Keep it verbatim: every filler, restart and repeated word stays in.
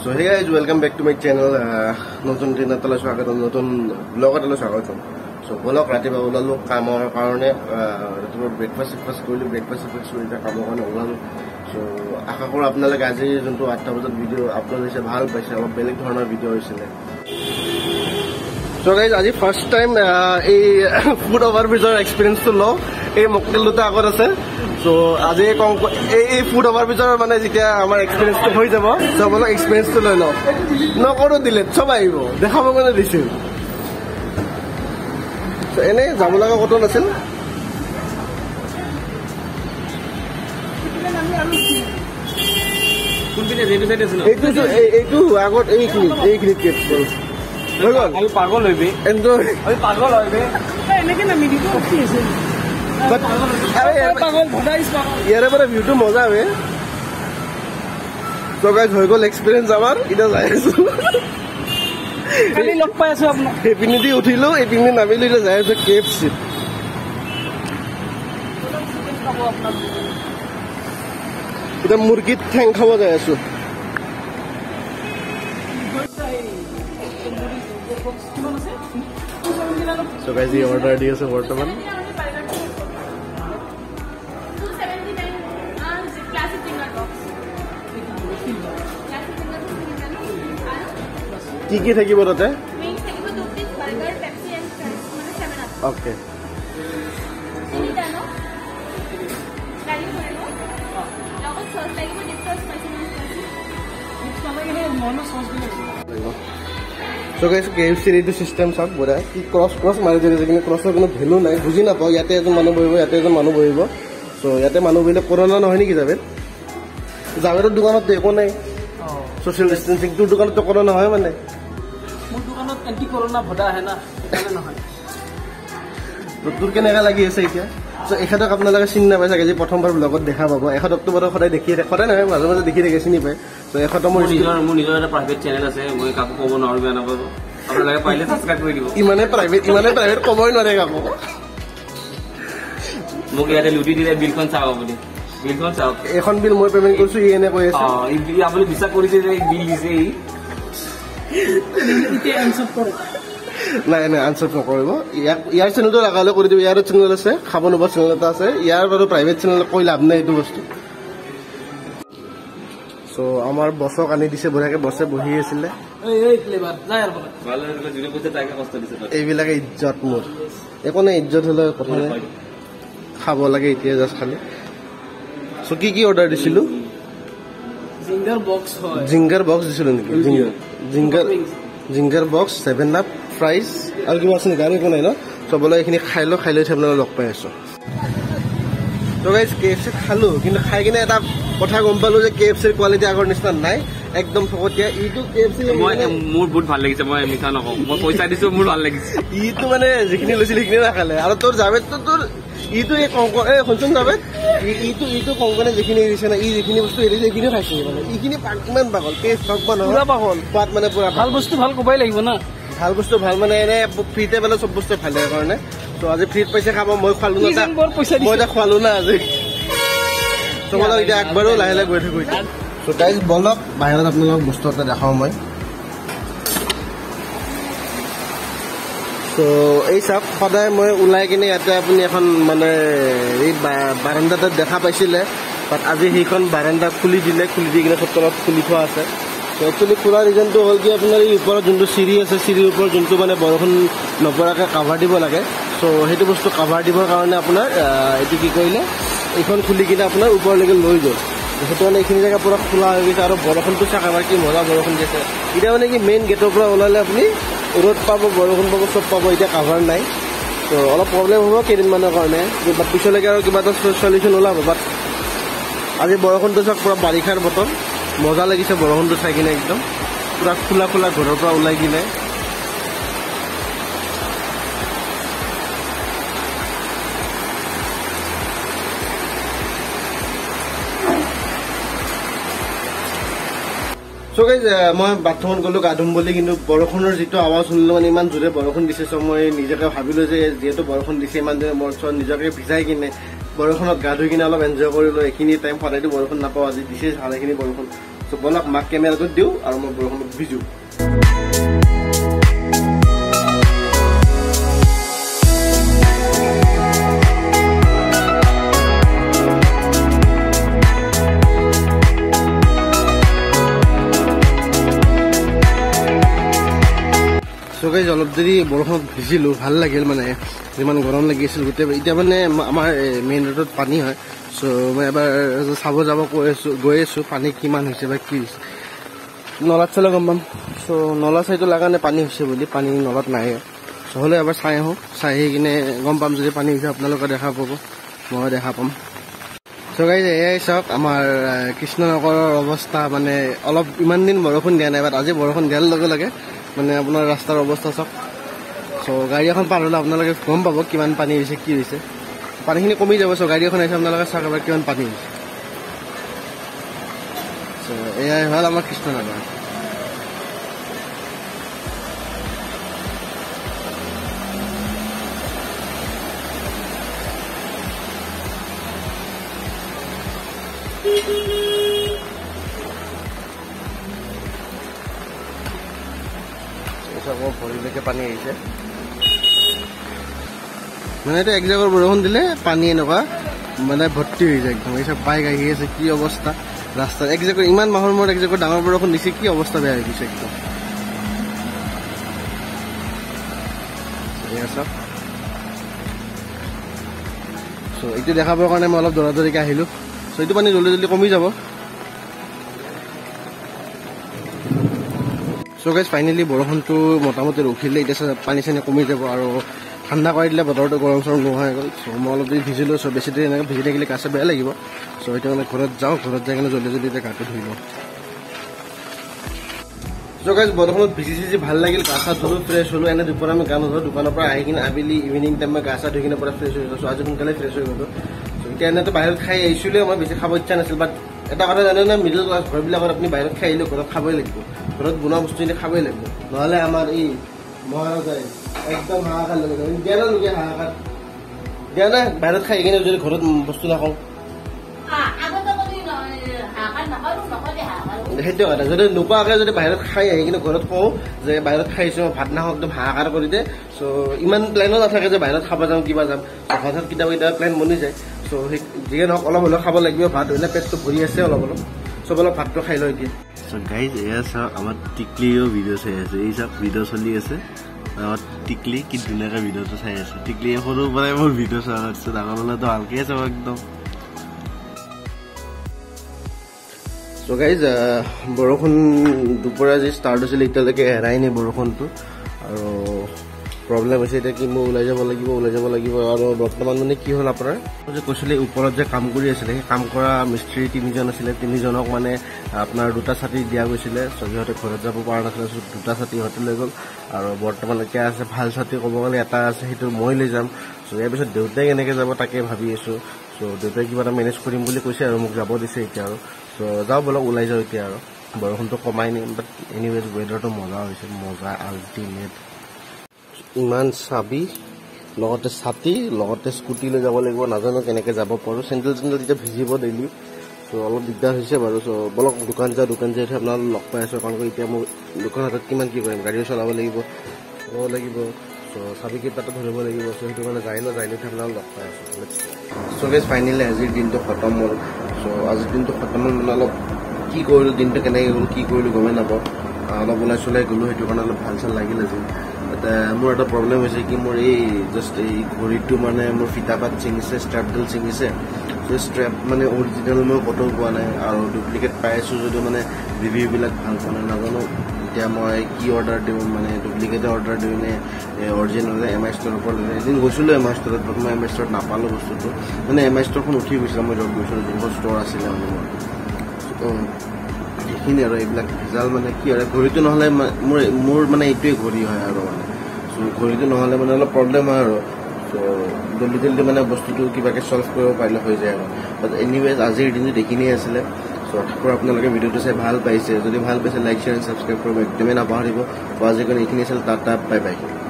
So hey guys, welcome back to my channel. নতুন দিন এটালৈ স্বাগত, নতুন ব্লগ এটালৈ স্বাগত। So ব্লগ ৰাতিপুৱা ওলালো কামৰ কাৰণে, ৰাতিপুৱা ব্ৰেকফাষ্ট ব্ৰেকফাষ্ট কৰিলো, ব্ৰেকফাষ্ট ব্ৰেকফাষ্ট কৰি এতিয়া কামৰ কাৰণে ওলালো। So আশা কৰোঁ আপোনালোকে আজি যোনটো আঠটা বজাত ভিডিঅ' আপলোড হৈছে ভাল পাইছে, অলপ বেলেগ ধৰণৰ ভিডিঅ' হৈছিলে। So guys, আজি ফাৰ্ষ্ট টাইম এই ফুড অভাৰ ব্ৰিজৰ এক্সপিৰিয়েঞ্চটো লওঁ। এই মকটেল দুটা আগত আছে। So আজি এই ফুড অভাৰ ব্ৰিজৰ মানে যেতিয়া আমাৰ এক্সপিৰিয়েঞ্চটো হৈ যাব, চবলৈ এক্সপিৰিয়েঞ্চটো লৈ লওঁ। নকৰো দিলে চব আহিব, দেখাব কাৰণে দিছিল। এনেই যাব লগা ক'তো নাছিল। এইটো আগত এইখিনি এইখিনিত হৈ গ'ল। আমি পাগল হইবি এন্ড আমি পাগল হইবি এনেকে নামি দিব কি আছে পাগল ভডাইস পাগল ইয়াৰে পৰা ভিউটো মজা হবে। তো গাইজ হৈ গ'ল এক্সপিৰিয়েঞ্চ আমাৰ, এটা যাই আছো খালি লগ পাই আছো আপোনাক। এইপিনে দি উঠিলো, এইপিনে নামিলো, এতিয়া যাই আছো কে এফ চি। এতিয়া মুৰ্গীত ঠেং খাব যাই আছো। So guys, the order di ase bortoman কি কি থাকিব তাতে? মেইন থাকিব দু পিস বার্গার, পেপসি এন্ড মানে সেভেন আপ। ওকে চিনিটা নো গাড়ি করে নো লগত সস লাগিব, dip sauce spicy spicy dip sauce লাগে মনো সস দিলে। So guys, K F C এইটো চিষ্টেম চাওক বৰা, কি ক্ৰছ ক্ৰছ মাৰি দিলে, কিন্তু ক্ৰছৰ কোনো ভেলু নাই, বুজি নাপাওঁ। ইয়াতে এজন মানুহ বহিব, ইয়াতে এজন মানুহ বহিব। চ' ইয়াতে মানুহ বহিলে কৰোণা নহয় নেকি জাভেদ? জাভেদৰ দোকানত একো নাই, ছ'চিয়েল ডিষ্টেঞ্চিং। তোৰ দোকানততো কৰোণা হয় মানে? মোৰ দোকানত এণ্টি কৰোণা ভদা আহে না, নহয়। তোৰ কেনেকুৱা লাগি আছে এতিয়া? চ' এখেতক আপোনালোকে চিনি নাপায় চাগে, যে প্ৰথমবাৰ ব্লগত দেখা পাব। এখেতকতো বাৰু সদায় দেখি থাকে, সদায় নহয় মাজে মাজে দেখি থাকে, চিনি পায়। চ' এখেতক মোৰ নিজৰ মোৰ নিজৰ এটা প্ৰাইভেট চেনেল আছে, মই কাকো ক'ব নোৱাৰো, বেয়া নাপাব। আপোনালোকে পাৰিলে ছাবস্ক্ৰাইব কৰি দিব। ইমানে প্ৰাইভেট ইমানে প্ৰাইভেট ক'বই নোৱাৰে কাকো। মোক ইয়াতে লুটি দিলে বিলখন চাব বুলি, বিলখন চাওক। এখন বিল মই পেমেণ্ট কৰিছো, ই এনে কৈ আছে। আপুনি বিশ্বাস কৰিছে যে বিল দিছে ই? নাই নাই, আনচাৰ নকৰিব। ইয়াক ইয়াৰ চেনেলটো লগালে কৰি দিব। ইয়াৰো চেনেল আছে, খাব নোপোৱা চেনেল এটা আছে। ইয়াৰ বাৰু প্ৰাইভেট চেনেল কৈ লাভ নাই এইটো বস্তু। চ' আমাৰ বছক আনি দিছে বঢ়িয়াকে, বছে বহি আছিলে। এইবিলাকে ইজ্জত মোৰ, একো নাই, ইজ্জত হলে কথা নাই, খাব লাগে এতিয়া জাষ্ট খালি। চ' কি কি অৰ্ডাৰ দিছিলো? জিংগাৰ বক্স জিংগাৰ বক্স দিছিলো নেকি? Zinger zinger box, seven up, fries আৰু কিবা আছে নেকি? আৰু একো নাই ন? চবলৈ এইখিনি খাই লওঁ, খাই লৈ আপোনালোকে লগ পাই আছো। তো গাইজ কে এফ চি খালো, কিন্তু খাই কিনে এটা কথা গম পালো যে কে এফ চিৰ কোৱালিটি আগৰ নিচিনা নাই, একদম ফকতীয়া। ইটো কে এফ চি মোৰ বহুত ভাল লাগিছে, মই মিছা নকওঁ, মই পইচা দিছো, মোৰ ভাল লাগিছে। ইটো মানে যিখিনি লৈছিল সেইখিনি নাখালে। আৰু তোৰ জাভেদটো তোৰ ইটো এই কংক এই শুনচোন জাভেদ, ইটো ইটো কংকনে যিখিনি এৰিছে না, ই যিখিনি বস্তু এৰিছে সেইখিনি খাইছে মানে। এইখিনি কিমান পাগল, টেষ্ট হওক বা নহয়, পুৰা পাগল। সোৱাদ মানে পুৰা ভাল বস্তু, ভাল ক'বই লাগিব না। ভাল বস্তু ভাল মানে এনে ফ্ৰীতে পালে চব বস্তু ভালে কাৰণে। ত' আজি ফ্ৰীত পইচা খাব, মই খোৱালো না, মই এতিয়া খোৱালো না আজি। তোমালোক এতিয়া একবাৰো লাহে লাহে গৈ থাকো এতিয়া। চ' গাইজ বলক বাহিৰত আপোনালোকক বস্তু এটা দেখাওঁ মই। ত' এই চাওক, সদায় মই ওলাই কিনে ইয়াতে আপুনি এখন মানে এই বাৰাণ্ডা তাত দেখা পাইছিলে, বাট আজি সেইখন বাৰাণ্ডা খুলি দিলে, খুলি দি কিনে চব তলত খুলি থোৱা আছে। ত' একচুৱেলি খোলা ৰিজনটো হ'ল কি, আপোনাৰ এই ওপৰত যোনটো চিৰি আছে, চিৰিৰ ওপৰত যোনটো মানে বৰষুণ নপৰাকৈ কাভাৰ দিব লাগে, চ' সেইটো বস্তু কাভাৰ দিবৰ কাৰণে আপোনাৰ এইটো কি কৰিলে, এইখন খুলি কিনে আপোনাৰ ওপৰলৈকে লৈ গ'ল। সেইটো মানে এইখিনি জেগা পুৰা খোলা হৈ গৈছে। আৰু বৰষুণটো চাওক আমাৰ কি মজা বৰষুণ দিছে। এতিয়া মানে কি মেইন গেটৰ পৰা ওলালে আপুনি ৰ'দ পাব, বৰষুণ পাব, চব পাব। এতিয়া কাভাৰ নাই, ত' অলপ প্ৰব্লেম হ'ব কেইদিনমানৰ কাৰণে, বাট পিছলৈকে আৰু কিবা এটা চলিউশ্যন ওলাব। বাট আজি বৰষুণটো চাওক, পুৰা বাৰিষাৰ বতৰ, মজা লাগিছে বৰষুণটো চাই কিনে, একদম পুৰা খোলা খোলা ঘৰৰ পৰা ওলাই কিনে। So guys, মই বাথৰুমত গ'লো গা ধুম বুলি, কিন্তু বৰষুণৰ যিটো আৱাজ শুনিলো, মানে ইমান জোৰে বৰষুণ দিছে। চ' মই নিজকে ভাবিলো যে যিহেতু বৰষুণ দিছে ইমান জোৰে, মোৰ ওচৰত নিজকে ভিজাই কিনে বৰষুণত গা ধুই কিনে অলপ এনজয় কৰিলো। এইখিনি টাইম সদায়তো বৰষুণ নাপাওঁ, আজি দিছে ভালেখিনি বৰষুণ। চ' বলক মাক কেমেৰাটোত দিওঁ আৰু মই বৰষুণত ভিজো। চ' গাইজ অলপ দেৰি বৰষুণত ভিজিলোঁ, ভাল লাগিল মানে, যিমান গৰম লাগি আছিল গোটেই। এতিয়া মানে আমাৰ মেইন ৰোডত পানী হয়, চ' মই এবাৰ চাব যাব কৈ আছোঁ গৈ আছোঁ পানী কিমান হৈছে বা কি হৈছে। নলাত চালে গম পাম। চ' নলা চাইটো লগা নাই পানী হৈছে বুলি, পানী নলাত নাই। চ' হ'লে এবাৰ চাই আহোঁ, চাই আহি কিনে গম পাম যদি পানী হৈছে আপোনালোকে দেখা পাব, মই দেখা পাম। চ' গাইজ এয়াই চাওক আমাৰ কৃষ্ণনগৰৰ অৱস্থা, মানে অলপ ইমান দিন বৰষুণ দিয়া নাই, বাট আজি বৰষুণ দিয়াৰ লগে লগে মানে আপোনাৰ ৰাস্তাৰ অৱস্থা চাওক। চ' গাড়ী এখন পাৰ হ'লে আপোনালোকে গম পাব কিমান পানী হৈছে কি হৈছে, পানীখিনি কমি যাব। চ' গাড়ী এখন আহিছে আপোনালোকে চাওক এবাৰ কিমান পানী হৈছে। চ' এয়াই হ'ল আমাৰ কৃষ্ণনগৰ। ভৰিলৈকে পানী আহিছে, মানে এইটো এক জেগাৰ বৰষুণ দিলে পানী এনেকুৱা মানে ভৰ্তি হৈ যায় একদম। এই চব বাইক আহি আছে, কি অৱস্থা ৰাস্তাত। এক জেগাৰ ইমান মাহৰ মূৰত এক জেগাৰ ডাঙৰ বৰষুণ দিছে, কি অৱস্থা বেয়া হৈ গৈছে একদম। চাওক, চ' এইটো দেখাবৰ কাৰণে মই অলপ দৌৰা দৌৰিকৈ আহিলোঁ। চ' এইটো পানী জলদি জলদি কমি যাব। চ' গাইজ ফাইনেলি বৰষুণটো মোটামুটি ৰখিলে, এতিয়া পানী চানী কমি যাব আৰু ঠাণ্ডা কৰি দিলে বতৰটো গৰম চৰম নোহোৱা হৈ গ'ল। চ' মই অলপ দেৰি ভিজিলোঁ, চ' বেছি দেৰি এনেকৈ ভিজি থাকিলে গা চা বেয়া লাগিব। চ' সেইটো কাৰণে ঘৰত যাওঁ, ঘৰত যাই কিনে জলদি জলদি এতিয়া গাটো ধুই লওঁ। চ' গাইজ বৰষুণত ভিজি চিজি ভাল লাগিল, গা চা ধুলোঁ, ফ্ৰেছ হ'লোঁ। এনে দুপৰীয়া আমি গা নোধোঁ, দোকানৰ পৰা আহি কিনে আবেলি ইভিনিং টাইম মই গা চা ধুই কিনে পৰা ফ্ৰেছ হৈ গ'লোঁ। চ' আজি সোনকালে ফ্ৰেছ হৈ গ'লোঁ। চ' এতিয়া এনেতো বাহিৰত খাই আহিছিলোঁ, মই বেছি খাব ইচ্ছা নাছিল। বাট এটা কথা জানে না, মিডিল ক্লাছ ঘৰবিলাকত আপুনি বাহিৰত খাই আহিলেও ঘৰত খাবই লাগিব, ঘৰত বনোৱা বস্তু এতিয়া খাবই লাগিব, নহ'লে আমাৰ এই মহাৰাজাই একদম হাহাকাৰ লগে দিয়া না লোকে হাহাকাৰ দিয়া নাই। বাহিৰত খাই কিনে যদি ঘৰত বস্তু নাখাওঁ, সেইটো কথা। যদি নোকোৱাকৈ যদি বাহিৰত খাই আহি কিনে ঘৰত কওঁ যে বাহিৰত খাইছোঁ, ভাত নাখাওঁ, একদম হাহাকাৰ কৰি দিয়ে। চ' ইমান প্লেনো নাথাকে যে বাহিৰত খাব যাওঁ কিবা যাম, হঠাৎ কেতিয়াবা কেতিয়াবা প্লেন বনি যায়। চ' সেই যিয়ে নহওক অলপ হ'লেও খাব লাগিব, ভাত হ'লে পেটটো ভৰি আছে অলপ অলপ। চব অলপ ভাতটো খাই লওঁ এতিয়া। চ' গাইজ এয়া চাওক, আমাৰ টিকলিও ভিডিঅ' চাই আছে। এই চাওক ভিডিঅ' চলি আছে, আমাৰ টিকলি কি ধুনীয়াকৈ ভিডিঅ'টো চাই আছে। টিকলি সৰুৰ পৰাই মোৰ ভিডিঅ' চোৱা কৰিছে, ডাঙৰ হ'লেতো ভালকৈ চাব একদম। চ' গাইজ বৰষুণ দুপৰীয়া যি ষ্টাৰ্ট হৈছিলে এতিয়ালৈকে এৰাই নাই বৰষুণটো, আৰু প্ৰব্লেম হৈছে এতিয়া কি মই ওলাই যাব লাগিব ওলাই যাব লাগিব আৰু বৰ্তমান মানে কি হ'ল আপোনাৰ যে কৈছিলে ওপৰত যে কাম কৰি আছিলে, সেই কাম কৰা মিস্ত্ৰী তিনিজন আছিলে, তিনিজনক মানে আপোনাৰ দুটা ছাতি দিয়া গৈছিলে। চ' সিহঁতে ঘৰত যাব পৰা নাছিলে, দুটা ছাতি সিহঁতে লৈ গ'ল। আৰু বৰ্তমান এতিয়া আছে ভাল ছাতি ক'ব গ'লে এটা আছে, সেইটো মই লৈ যাম। চ' ইয়াৰ পিছত দেউতাই কেনেকৈ যাব তাকে ভাবি আছোঁ। চ' দেউতাই কিবা এটা মেনেজ কৰিম বুলি কৈছে আৰু মোক যাব দিছে এতিয়া। আৰু চ' যাওঁ বলক ওলাই যাওঁ এতিয়া, আৰু বৰষুণটো কমাই নিম। বাট এনিৱেজ ৱেডাৰটো মজা হৈছে, মজা আল্টিমেট। ইমান চাবি লগতে ছাতি লগতে স্কুটি লৈ যাব লাগিব, নাজানো কেনেকৈ যাব পাৰোঁ। চেণ্ডেল চেণ্ডেল এতিয়া ভিজিব ডেইলি, চ' অলপ দিগদাৰ হৈছে বাৰু। চ' বলক দোকান যাওঁ, দোকান যাই আপোনাক লগ পাই আছোঁ, কাৰণ এতিয়া মোৰ দোকান হাতত কিমান কি কৰিম, গাড়ীও চলাব লাগিব চলাব লাগিব চ' চাবি কেইটাতো ধৰিব লাগিব। চ' সেইটো কাৰণে যাই লওঁ, যাই লৈ আপোনাক লগ পাই আছোঁ। চ' গাইজ ফাইনেলি আজিৰ দিনটো খতম হ'ল। চ' আজিৰ দিনটো খতম হ'ল মানে অলপ কি কৰিলোঁ, দিনটো কেনেকৈ গ'লোঁ কি কৰিলোঁ গমেই নাপাওঁ। অলপ ওলাই চলাই গ'লোঁ, সেইটো কাৰণে অলপ ভাল চাল লাগিল আজি। মোৰ এটা প্ৰব্লেম হৈছে কি, মোৰ এই জাষ্ট এই ঘড়ীটো মানে মোৰ ফিতাপাত ছিঙিছে, ষ্ট্ৰেপডাল ছিঙিছে। চ' ষ্ট্ৰেপ মানে অৰিজিনেল মই ক'তো পোৱা নাই, আৰু ডুপ্লিকেট পাই আছোঁ যদিও মানে ৰিভিউবিলাক ভাল পোৱা নাই। নাজানো এতিয়া মই কি অৰ্ডাৰ দিওঁ, মানে ডুপ্লিকেটে অৰ্ডাৰ দিওঁ নে অৰিজিনেলে। এম আই ষ্ট'ৰৰ পৰা এদিন গৈছিলোঁ এম আই ষ্ট'ৰত, বাট মই এম আই ষ্ট'ৰত নাপালোঁ বস্তুটো। মানে এম আই ষ্ট'ৰখন উঠি গৈছিলে, মই য'ত গৈছিলোঁ যোনখন ষ্ট'ৰ আছিলে মানে মোৰ। সেইখিনি আৰু এইবিলাক ভেজাল মানে কি আৰু, ঘড়ীটো নহ'লে মোৰ মোৰ মানে এইটোৱে ঘড়ী হয় আৰু মানে। চ' ঘড়ীটো নহ'লে মানে অলপ প্ৰব্লেম হয় আৰু। চ' জল্দি জল্দি মানে বস্তুটো কিবাকৈ চল্ভ কৰিব পাৰিলে হৈ যায় আৰু। বাট এনিৱেজ আজিৰ দিনটো এইখিনিয়ে আছিলে। চ' আশা কৰোঁ আপোনালোকে ভিডিঅ'টো চাই ভাল পাইছে। যদি ভাল পাইছে লাইক শ্বেয়াৰ এণ্ড ছাবস্ক্ৰাইব কৰিব একদমেই নাপাহৰিব। চ' আজিৰ কাৰণে এইখিনি আছিল, টাটা বাই বাই।